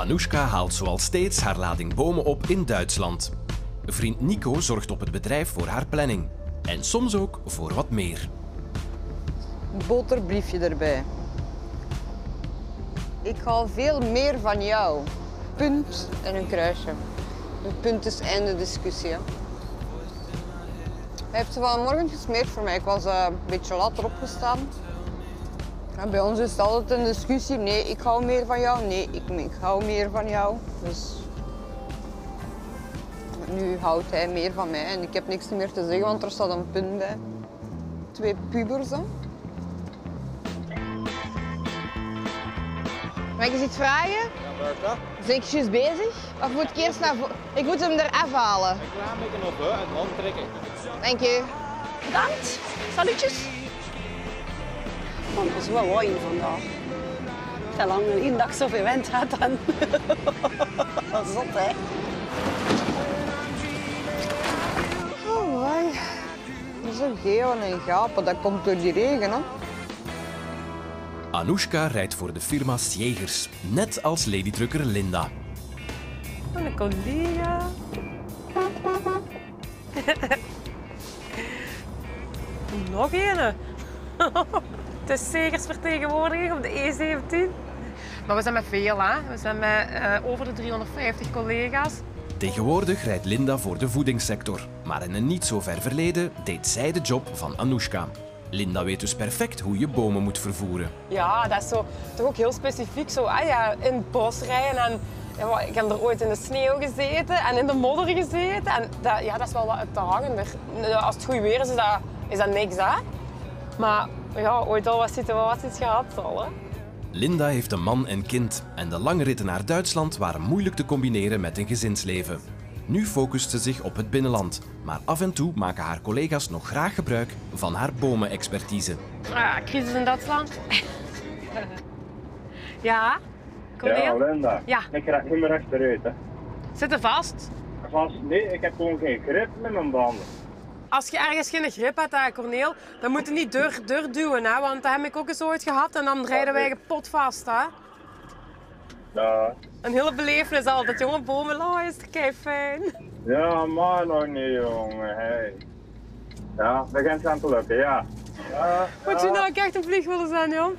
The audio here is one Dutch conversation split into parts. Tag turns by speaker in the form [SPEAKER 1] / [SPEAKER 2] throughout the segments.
[SPEAKER 1] Anoushka haalt zoals steeds haar lading bomen op in Duitsland. Vriend Nico zorgt op het bedrijf voor haar planning. En soms ook voor wat meer.
[SPEAKER 2] Een boterbriefje erbij. Ik haal veel meer van jou. Punt en een kruisje. Een punt is einde discussie. Hè. Hij heeft ze vanmorgen gesmeerd voor mij. Ik was een beetje later opgestaan. En bij ons is het altijd een discussie. Nee, ik hou meer van jou. Nee, ik hou meer van jou. Dus nu houdt hij meer van mij en ik heb niks meer te zeggen, want er staat een punt bij. 2 pubers. Hè. Mag ik eens iets vragen?
[SPEAKER 3] Ja, buiten.
[SPEAKER 2] Ben ik juist bezig? Of moet ik eerst naar voren? Ik moet hem eraf halen.
[SPEAKER 3] Ik ga een beetje op, hè, en dan trekken.
[SPEAKER 2] Dank je.
[SPEAKER 4] Bedankt. Salutjes. Man, dat is wel mooi vandaag. Het is lang geleden dat ik zoveel wind had dan. Dat is zot, hè.
[SPEAKER 2] Oh, wai. Dat is een geel en een gapen. Dat komt door die regen, hè.
[SPEAKER 1] Anoushka rijdt voor de firma Sjegers, net als ladydrukker Linda.
[SPEAKER 5] Een collega. Nog een. Het is zegersvertegenwoordiging op de E17. Maar we zijn met veel, hè. We zijn met over de 350 collega's.
[SPEAKER 1] Tegenwoordig rijdt Linda voor de voedingssector. Maar in een niet zo ver verleden deed zij de job van Anoushka. Linda weet dus perfect hoe je bomen moet vervoeren.
[SPEAKER 5] Ja, dat is zo, toch ook heel specifiek. Zo, in het bos rijden. En, ja, ik heb er ooit in de sneeuw gezeten en in de modder gezeten. En dat is wel wat uitdagender. Als het goed weer is dat niks, hè. Maar ja, ooit al wat situaties gehad al, hè.
[SPEAKER 1] Linda heeft een man en kind. En de lange ritten naar Duitsland waren moeilijk te combineren met een gezinsleven. Nu focust ze zich op het binnenland. Maar af en toe maken haar collega's nog graag gebruik van haar bomenexpertise.
[SPEAKER 5] Crisis in Duitsland. Ja, Cornel?
[SPEAKER 3] Ja, Linda.
[SPEAKER 5] Ja.
[SPEAKER 3] Ik raak niet meer achteruit, hè.
[SPEAKER 5] Zit er vast?
[SPEAKER 3] Nee, ik heb gewoon geen grip met mijn banden.
[SPEAKER 5] Als je ergens geen grip hebt, Cornel, dan moet je niet duwen, hè? Want dat heb ik ook eens ooit gehad en dan rijden wij kapot vast, hè?
[SPEAKER 3] Ja.
[SPEAKER 5] Een hele belevenis altijd, jongen. Bomen is kei fijn.
[SPEAKER 3] Ja, maar nog niet, jongen. Hey. Ja, begint aan te lukken, ja.
[SPEAKER 5] Moet je nou ook echt een vlieg willen zijn, joh?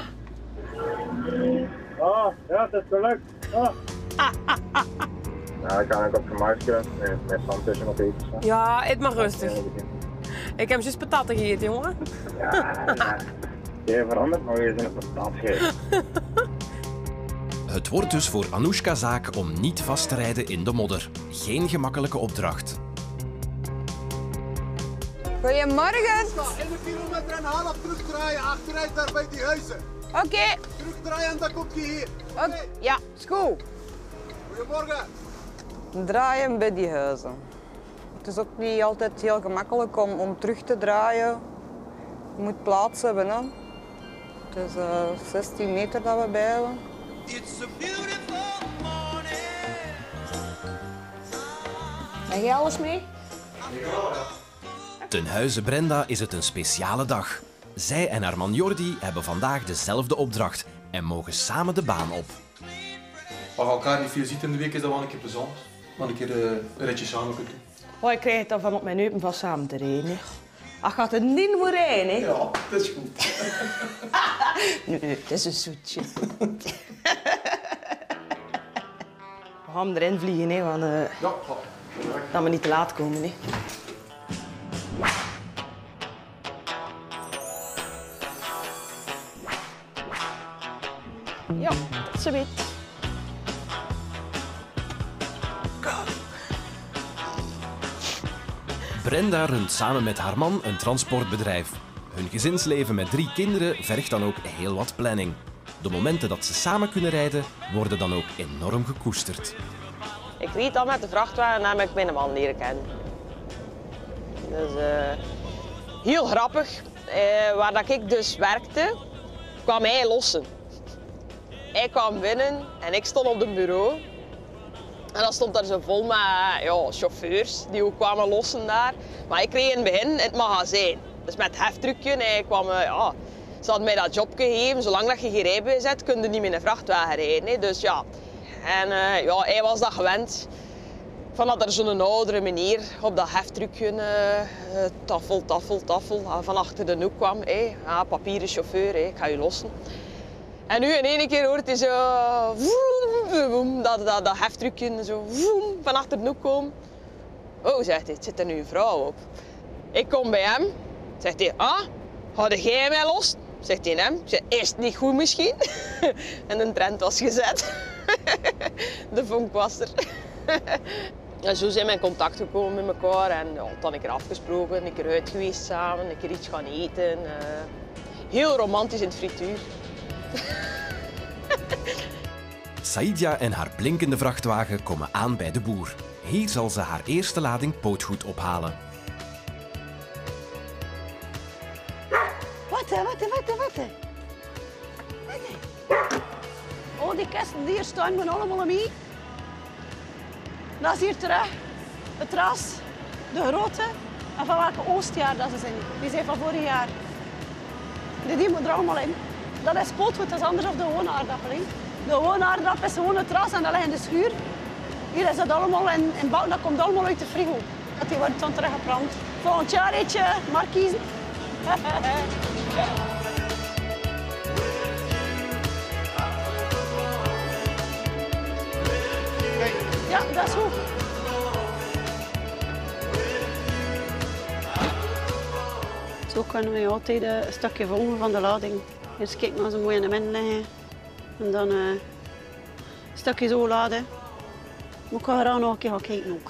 [SPEAKER 3] Oh, ja, het is gelukt. Oh. Ja, dan kan ik op gemak kunnen. Met zand tussen op iets.
[SPEAKER 5] Ja, eet maar rustig. Ik heb juist patatten gegeten, jongen.
[SPEAKER 3] Ja. Je verandert nog eens in het patat geven.
[SPEAKER 1] Het wordt dus voor Anoushka zaak om niet vast te rijden in de modder. Geen gemakkelijke opdracht.
[SPEAKER 2] Goedemorgen.
[SPEAKER 6] 1,5 kilometer terugdraaien, achteruit daar bij die huizen.
[SPEAKER 2] Oké.
[SPEAKER 6] Terugdraaien en dan komt je hier.
[SPEAKER 2] Ja, is goed.
[SPEAKER 6] Goedemorgen.
[SPEAKER 2] Draaien bij die huizen. Het is ook niet altijd heel gemakkelijk om terug te draaien. Je moet plaats hebben, hè. Het is 16 meter dat we bij hebben.
[SPEAKER 4] Heb jij alles mee?
[SPEAKER 1] Ten huize Brenda is het een speciale dag. Zij en haar man Jordi hebben vandaag dezelfde opdracht en mogen samen de baan op.
[SPEAKER 7] Als je elkaar niet veel ziet in de week, is dat wel een keer plezant. Dan een keer een ritje samen kunnen doen.
[SPEAKER 4] Oh, ik krijg het dan van op mijn heupen van samen te rijden. Hè. Ach, gaat het niet moet rijden, hè?
[SPEAKER 7] Ja, dat is goed.
[SPEAKER 4] Nee, het is een zoetje. We gaan erin vliegen, hè, want
[SPEAKER 7] Ja,
[SPEAKER 4] dat we niet te laat komen. Hè. Ja, ze weet.
[SPEAKER 1] Brenda runt samen met haar man een transportbedrijf. Hun gezinsleven met 3 kinderen vergt dan ook heel wat planning. De momenten dat ze samen kunnen rijden, worden dan ook enorm gekoesterd.
[SPEAKER 8] Ik reed al met de vrachtwagen en heb ik mijn man leren kennen. Dus heel grappig. Waar dat ik dus werkte, kwam hij lossen. Hij kwam binnen en ik stond op het bureau. En dan stond daar zo vol met chauffeurs die ook kwamen lossen daar. Maar ik kreeg in het begin in het magazijn. Dus met het heftruckje. Hij kwam, ze hadden mij dat job gegeven. Zolang dat je geen rijbewijs hebt, kun je niet met een vrachtwagen rijden. Hè. Dus ja, En ja, hij was dat gewend. Van dat er zo'n oudere meneer op dat heftruckje, taffel, van achter de hoek kwam. Papieren chauffeur, ik ga je lossen. En nu in één keer hoort hij zo vroom, dat heftruckje zo vroom, van achter de hoek komen. Oh, zegt hij, het zit er nu een vrouw op. Ik kom bij hem, zegt hij, hadden jij mij los? Zegt hij hem, ik zeg, is het niet goed misschien? En de trend was gezet. De vonk was er. En zo zijn we in contact gekomen met elkaar en ja, dan een keer afgesproken, een keer uit geweest samen, een keer iets gaan eten. Heel romantisch in het frituur.
[SPEAKER 1] Saïdia en haar blinkende vrachtwagen komen aan bij de boer. Hier zal ze haar eerste lading pootgoed ophalen.
[SPEAKER 4] Wat? Oh, die kasten die hier staan, gaan allemaal mee. Dat is hier terug. Het ras, de grote en van welke oostjaar dat ze zijn. Die zijn van vorig jaar. Die moet er allemaal in. Dat is pootgoed, dat is anders dan de gewone aardappel. De gewone aardappel is gewoon het ras en dat ligt in de schuur. Hier is dat allemaal in bak, dat komt allemaal uit de frigo. Dat die wordt dan teruggebrand. Volgend jaar eet je, maar kiezen. Ja, dat is goed. Zo kunnen we altijd een stukje volgen van de lading. Eerst kijken als ze mooi in de midden liggen. En dan een stukje zo laden. Maar ik ga er nog een keer gaan kijken ook.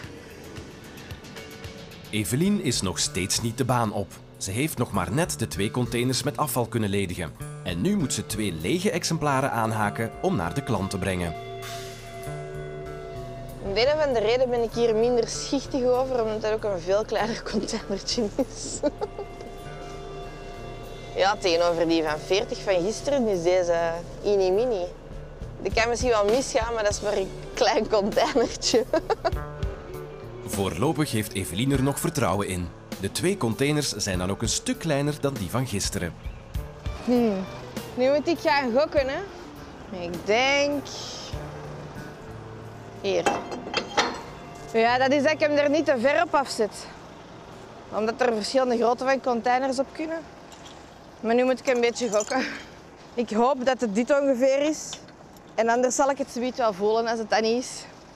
[SPEAKER 1] Evelien is nog steeds niet de baan op. Ze heeft nog maar net de 2 containers met afval kunnen ledigen. En nu moet ze 2 lege exemplaren aanhaken om naar de klant te brengen.
[SPEAKER 8] Om de een of andere reden ben ik hier minder schichtig over, omdat het ook een veel kleiner containertje is. Ja, tegenover die van 40 van gisteren is deze mini. Die kan misschien wel misgaan, maar dat is maar een klein containertje.
[SPEAKER 1] Voorlopig heeft Evelien er nog vertrouwen in. De 2 containers zijn dan ook een stuk kleiner dan die van gisteren.
[SPEAKER 8] Nu moet ik gaan gokken, hè. Ik denk... Hier. Ja, dat is dat ik hem er niet te ver op afzet. Omdat er verschillende grootte van containers op kunnen. Maar nu moet ik een beetje gokken. Ik hoop dat het dit ongeveer is. En anders zal ik het zoiets wel voelen als het dat niet is.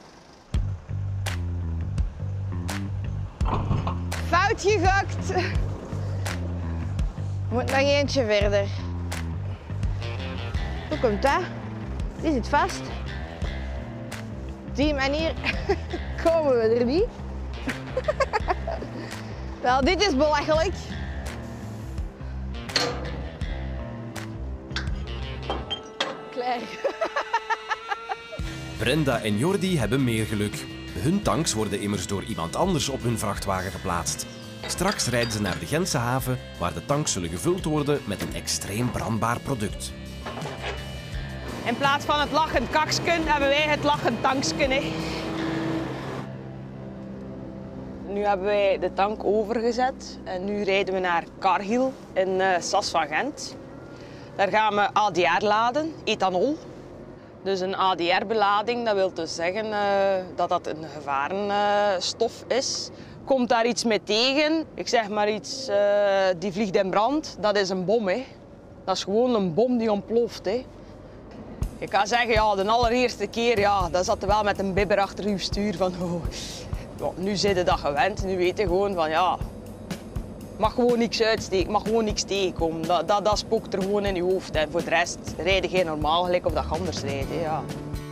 [SPEAKER 8] Fout gegokt. Moet nog eentje verder. Hoe komt dat? Die zit vast. Op die manier komen we er niet. Wel, dit is belachelijk. Klaar.
[SPEAKER 1] Brenda en Jordi hebben meer geluk. Hun tanks worden immers door iemand anders op hun vrachtwagen geplaatst. Straks rijden ze naar de Gentse haven, waar de tanks zullen gevuld worden met een extreem brandbaar product.
[SPEAKER 8] In plaats van het lachend kaksken hebben wij het lachend tanksken. Hè. Nu hebben wij de tank overgezet en nu rijden we naar Cargill in Sas van Gent. Daar gaan we ADR laden, ethanol. Dus een ADR-belading, dat wil dus zeggen dat dat een gevarenstof is. Komt daar iets mee tegen, ik zeg maar iets, die vliegt in brand, dat is een bom. Hè. Dat is gewoon een bom die ontploft. Hè. Je kan zeggen, ja, de allereerste keer, ja, dat zat er wel met een bibber achter je stuur van, oh, ja, nu zit je dat gewend, nu weet je gewoon van, ja, mag gewoon niks uitsteken, mag gewoon niks tegenkomen. Dat spookt er gewoon in je hoofd. En voor de rest rijd je normaal gelijk of dat je anders rijdt. Hè, ja.